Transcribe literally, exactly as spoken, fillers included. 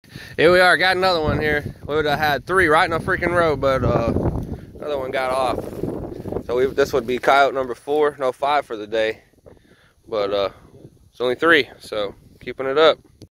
Here we are, got another one here. We would have had three right in a freaking row, but uh, another one got off. So we, this would be coyote number four, no five for the day. But uh, it's only three, so keeping it up.